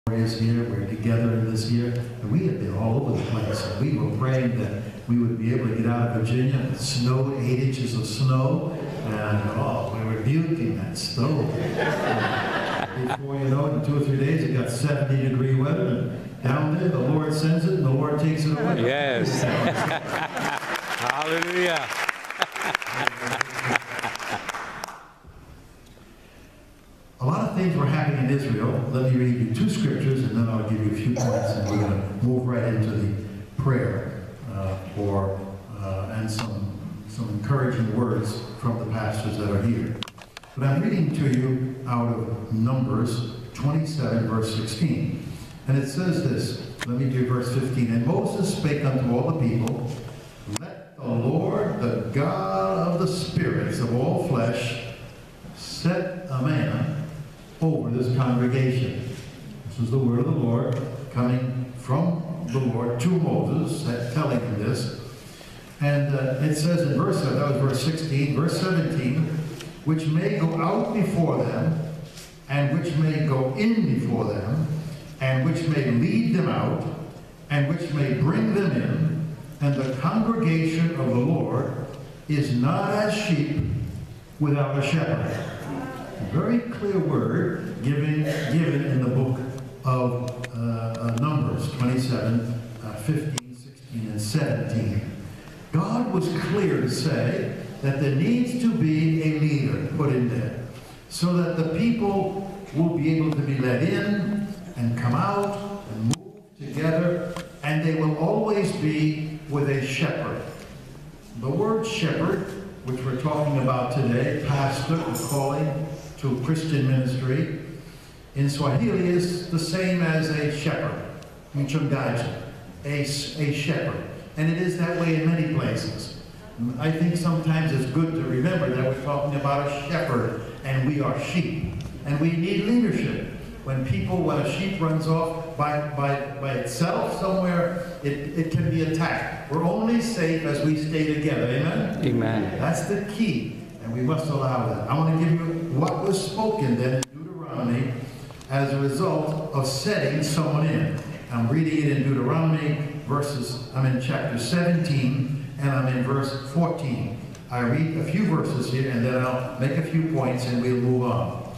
is here. We're together in this year, and we have been all over the place. And we were praying that we would be able to get out of Virginia. It snowed 8 inches of snow, and we were rebuking that snow. Before you know it, in 2 or 3 days, it got 70-degree weather. And down there, the Lord sends it, and the Lord takes it away. Yes. Hallelujah. A lot of things were happening in Israel. Let me read you 2 scriptures, and then I'll give you a few points, and we're going to move right into the prayer and some encouraging words from the pastors that are here. But I'm reading to you out of Numbers 27, verse 16. And it says this. Let me do verse 15. And Moses spake unto all the people, let the Lord, the God of the spirits of all flesh, set a man over this congregation. This is the word of the Lord coming from the Lord to Moses, telling him this. And it says in verse 7, that was verse 16, verse 17, which may go out before them, and which may go in before them, and which may lead them out, and which may bring them in, and the congregation of the Lord is not as sheep without a shepherd. A very clear word given in the book of Numbers 27, 15, 16, and 17. God was clear to say that there needs to be a leader put in there so that the people will be able to be let in and come out and move together, and they will always be with a shepherd. The word shepherd, which we're talking about today, pastor, calling to Christian ministry, in Swahili is the same as a shepherd, mchungaji, a shepherd. And it is that way in many places. I think sometimes it's good to remember that we're talking about a shepherd and we are sheep. And we need leadership. When a sheep runs off by itself somewhere, it can be attacked. We're only safe as we stay together. Amen? Amen. That's the key. And we must allow that. I want to give you what was spoken then in Deuteronomy as a result of setting someone in. I'm reading it in Deuteronomy. I'm in chapter 17, and I'm in verse 14. I read a few verses here, and then I'll make a few points, and we'll move on.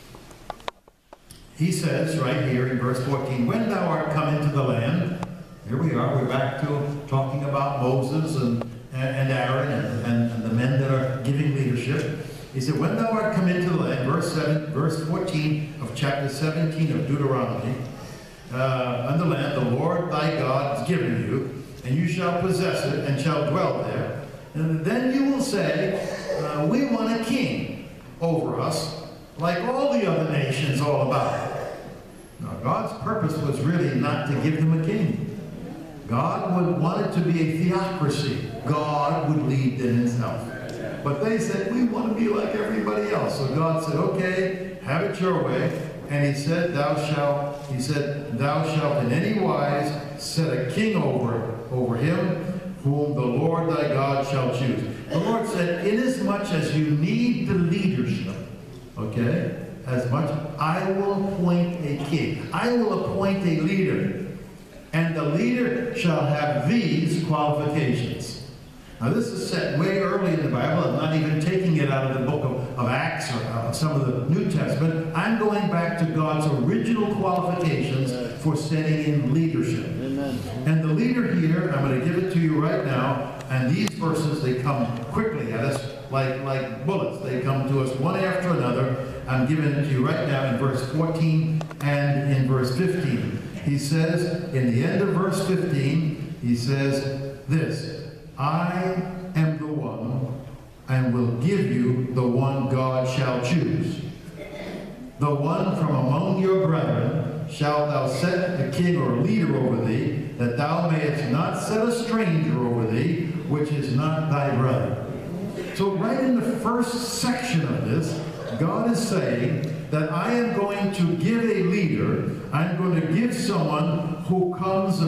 He says right here in verse 14, when thou art come into the land, here we are, we're back to talking about Moses and Aaron and the men that are giving leadership. He said, when thou art come into the land, verse 14 of chapter 17 of Deuteronomy, and the land the Lord thy God has given you, and you shall possess it and shall dwell there. And then you will say, we want a king over us, like all the other nations all about it. Now, God's purpose was really not to give them a king. God would want it to be a theocracy. God would lead them himself. But they said, we want to be like everybody else. So God said, okay, have it your way. And he said, thou shalt in any wise set a king over him, whom the Lord thy God shall choose. The Lord said, inasmuch as you need the leadership, okay, as much, I will appoint a king. I will appoint a leader. And the leader shall have these qualifications. Now this is set way early in the Bible. I'm not even taking it out of the book of Acts or some of the New Testament. I'm going back to God's original qualifications for setting in leadership. Amen. And the leader here, I'm going to give it to you right now, and these verses, they come quickly at us like bullets. They come to us one after another. I'm giving it to you right now in verse 14 and in verse 15. He says, in the end of verse 15, he says this, I am the one, and will give you the one God shall choose. The one from among your brethren shalt thou set a king or leader over thee, that thou mayest not set a stranger over thee, which is not thy brother. So right in the first section of this, God is saying that I am going to give a leader, I'm going to give someone who comes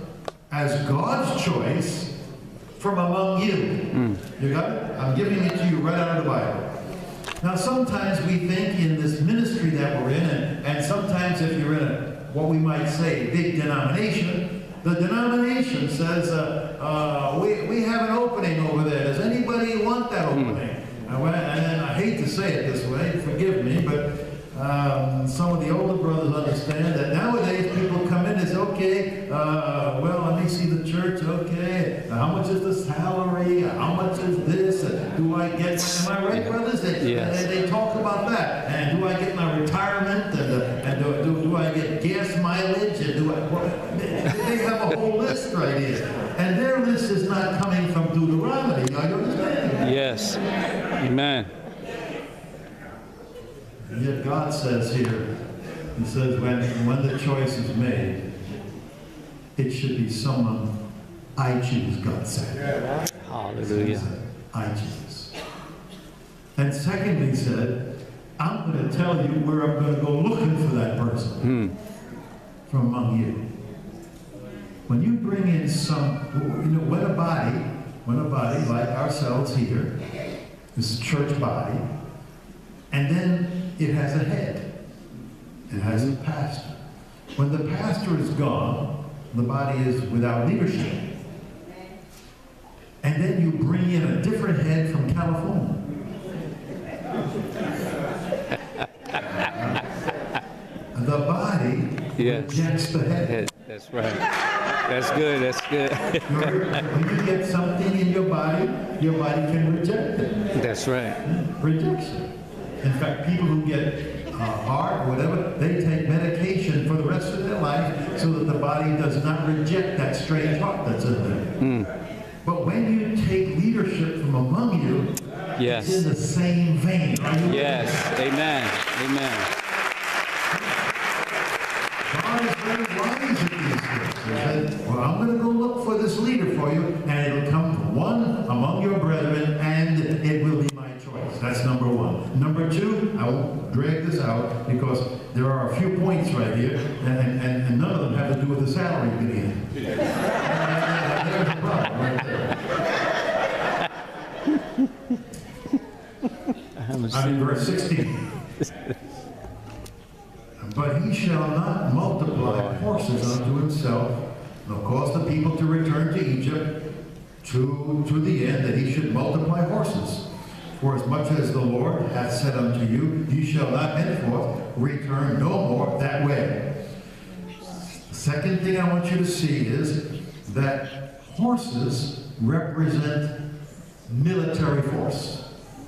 as God's choice from among you. You got it? I'm giving it to you right out of the Bible. Now sometimes we think in this ministry that we're in, and sometimes if you're in a what we might say, big denomination, the denomination says, we have an opening over there. Does anybody want that opening? And I hate to say it this way, forgive me, but some of the older brothers understand that nowadays people come in and say, okay, well, let me see the church, okay, how much is the salary, how much is this, do I get, am I right, brothers? They talk about that, and do I get my retirement, and do I get gas mileage, and they have a whole list right here, and their list is not coming from Deuteronomy, are you understanding? Yes, amen. And yet God says here, he says when the choice is made, it should be someone I choose, God said. Hallelujah. I choose. And secondly he said, I'm going to tell you where I'm going to go looking for that person from among you. When you bring in some, when a body like ourselves here, this church body, and then it has a head. It has a pastor. When the pastor is gone, the body is without leadership. And then you bring in a different head from California. The body rejects the head. That's right. That's good. That's good. When you get something in your body can reject it. That's right. Rejection. In fact, people who get heart or whatever, they take medication for the rest of their life so that the body does not reject that strange heart that's in there. But when you take leadership from among you, it's in the same vein. Yes. Amen. Amen. God is very wise at these things. He said, well, I'm going to go look for this leader for you, and it'll come from one among your brethren, and it will be my choice. That's number one. Number two, I won't drag this out because there are a few points right here, and none of them have to do with the salary beginning. There's a problem right there. I'm in verse 16. But he shall not multiply horses unto himself, nor cause the people to return to Egypt, to the end that he should multiply horses. For as much as the Lord hath said unto you, ye shall not henceforth return no more that way. The second thing I want you to see is that horses represent military force.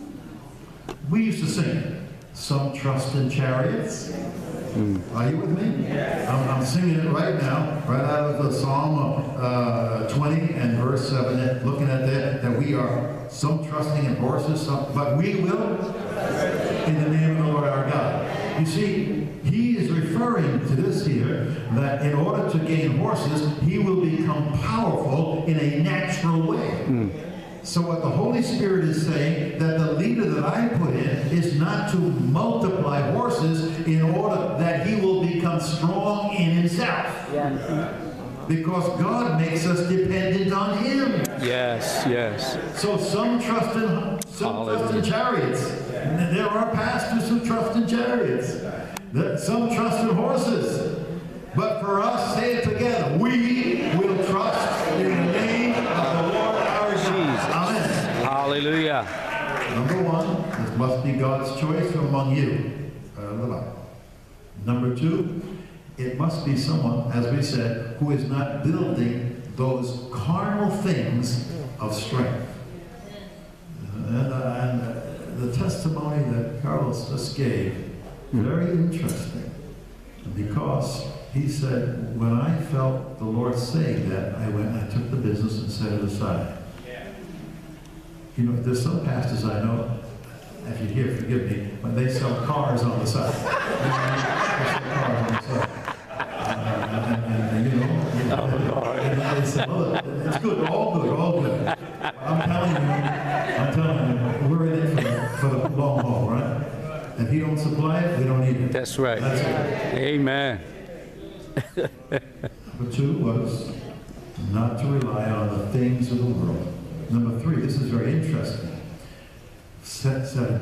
We used to sing, some trust in chariots. Are you with me? I'm singing it right now, right out of the Psalm 20 and verse 7, looking at that we are some trusting in horses, but we will in the name of the Lord our God. You see, he is referring to this here, that in order to gain horses, he will become powerful in a natural way. So what the Holy Spirit is saying, that the leader that I put in is not to multiply horses in order that he will become strong in himself. Because God makes us dependent on him. Yes, yes. So some trust in chariots. And there are pastors who trust in chariots. Some trust in horses. But for us, say it together, we will trust in the name of the Lord our God. Amen. Hallelujah. Number one, this must be God's choice from among you. Number two, it must be someone, as we said, who is not building those carnal things of strength. And the testimony that Carlos just gave, very interesting, because he said, when I felt the Lord saying that, I went and I took the business and set it aside. You know, there's some pastors I know, if you're here, forgive me, but they sell cars on the side. They sell cars on the side. And you know, they say, well, it's good, all good. I'm telling you, we're in it for the long haul, right? If he don't supply it, we don't need it. That's right. That's it. Amen. Number two was not to rely on the things of the world. Number three, this is very interesting.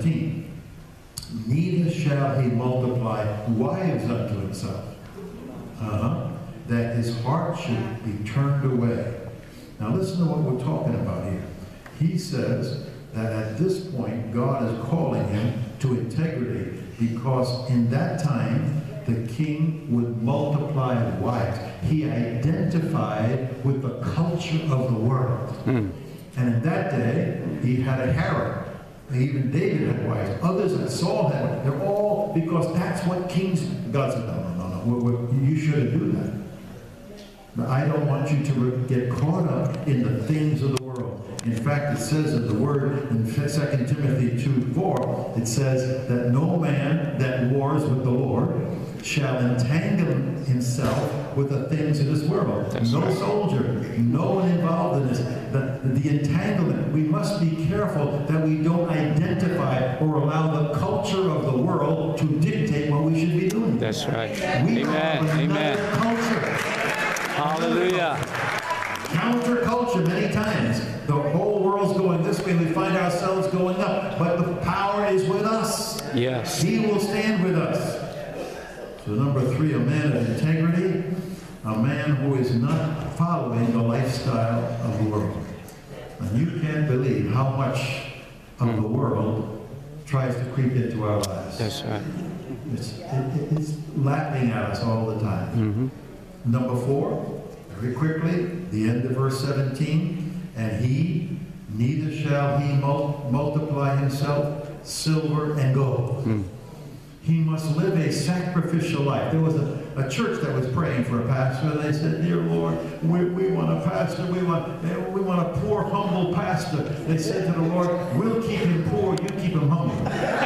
17. Neither shall he multiply wives unto himself. that his heart should be turned away. Now listen to what we're talking about here. He says that at this point, God is calling him to integrity because in that time, the king would multiply wives. He identified with the culture of the world. And in that day, he had a harem. Even David had wives. Others that Saul had. They're all because that's what kings. God said, no. You shouldn't do that. But I don't want you to get caught up in the things of the world. In fact, it says in the word in 2 Timothy 2:4, it says that no man that wars with the Lord shall entangle himself with the things of this world. No soldier, no one involved in this. The entanglement, we must be careful that we don't identify or allow the culture of the world to dictate what we should be doing. That's right. We Amen. are Amen. culture. Hallelujah. Counterculture many times. The whole world's going this way, we find ourselves going up. But the power is with us. Yes. He will stand with us. So number 3, a man of integrity, a man who is not following the lifestyle of the world. And you can't believe how much of the world tries to creep into our lives. That's right. It's lapping at us all the time. Number 4, very quickly, the end of verse 17, and he, neither shall he multiply himself silver and gold. He must live a sacrificial life. There was a church that was praying for a pastor, and they said, dear Lord, we want a pastor, we want a poor, humble pastor. They said to the Lord, we'll keep him poor, you keep him humble.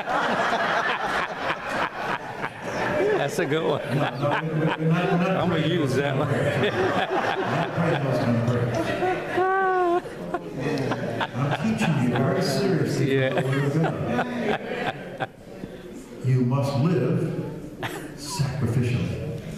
That's a good one. We're not I'm going to use that one. not praying those kind of prayers. I'm teaching you very seriously. Yeah. You must live sacrificially.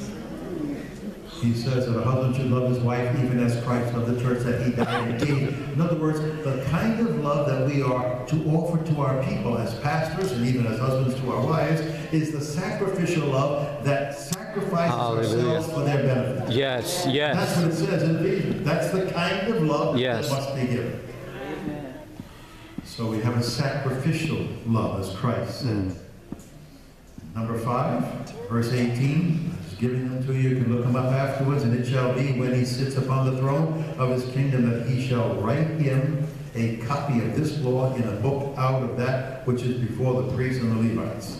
He says that a husband should love his wife even as Christ loved the church, that he died and gave. In other words, the kind of love that we are to offer to our people as pastors and even as husbands to our wives is the sacrificial love that sacrifices ourselves for their benefit. Yes, That's yes. what it says in Ephesians. That's the kind of love Yes. that must be given. So we have a sacrificial love, as Christ said. Number 5, verse 18, I was giving them to you. You can look them up afterwards. And it shall be when he sits upon the throne of his kingdom that he shall write him a copy of this law in a book out of that which is before the priests and the Levites.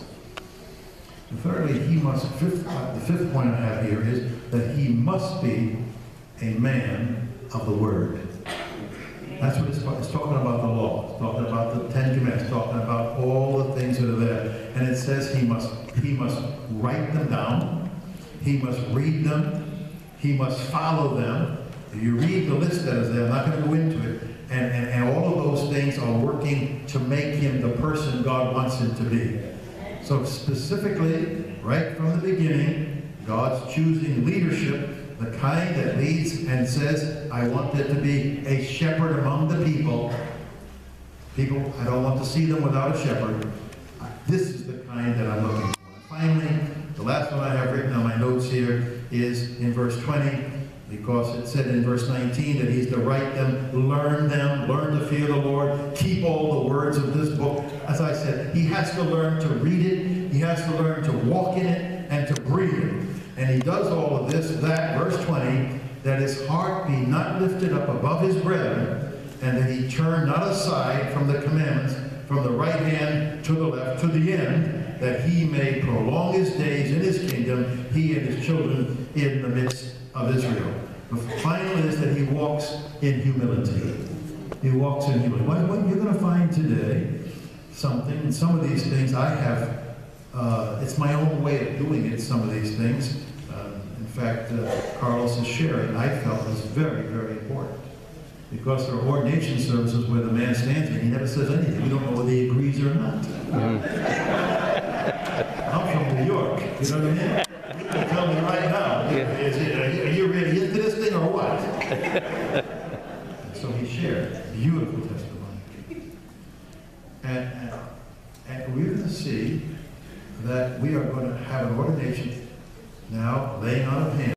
And thirdly, the fifth point I have here is that he must be a man of the word. That's what it's talking about, the law. It's talking about the 10 Commandments. It's talking about all the things that are there. And it says he must write them down. He must read them. He must follow them. If you read the list that is there, I'm not going to go into it. And all of those things are working to make him the person God wants him to be. So specifically, right from the beginning, God's choosing leadership, the kind that leads and says, I want there to be a shepherd among the people. People, I don't want to see them without a shepherd. This is the kind that I'm looking for. Finally, the last one I have written on my notes here is in verse 20, because it said in verse 19 that he's to write them, learn to fear the Lord, keep all the words of this book. As I said, he has to learn to read it, he has to learn to walk in it, and to breathe it. And he does all of this, verse 20, that his heart be not lifted up above his brethren, and that he turn not aside from the commandments, from the right hand to the left, to the end, that he may prolong his days in his kingdom, he and his children in the midst of Israel. The final is that he walks in humility. He walks in humility. What you're going to find today, some of these things I have, it's my own way of doing it, some of these things. In fact, Carlos' sharing, I felt was very, very important. Because there are ordination services where the man stands and he never says anything. We don't know whether he agrees or not. I'm from New York, you know what I mean? You can tell me right now, are you really into this thing or what? So he shared beautiful testimony. And we're going to see that we are going to have an ordination Now, laying on of hands.